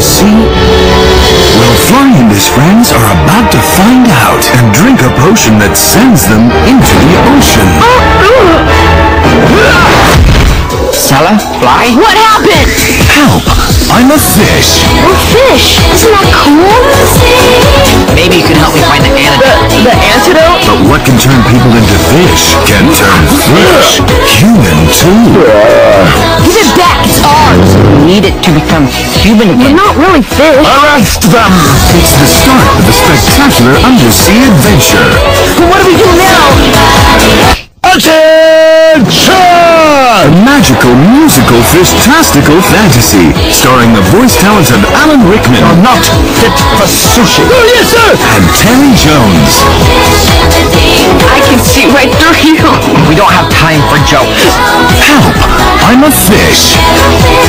sea? Well, Fly and his friends are about to find out and drink a potion that sends them into the ocean. Stella? Fly? What happened? Help! I'm a fish. We're fish. Isn't that cool? Maybe you can help me find the antidote. The antidote? But what can turn people into fish can turn fish human too. Give it back. It's ours. We need it to become human We're again. not really fish. Arrest them! It's the start of a spectacular undersea adventure. But what do we do now? Attention! A magical, musical, fish-tastical fantasy starring the voice talents of Alan Rickman. You're not fit for sushi. Oh, yes, sir! And Terry Jones. I can see right through you. We don't have time for jokes. Help! I'm a fish.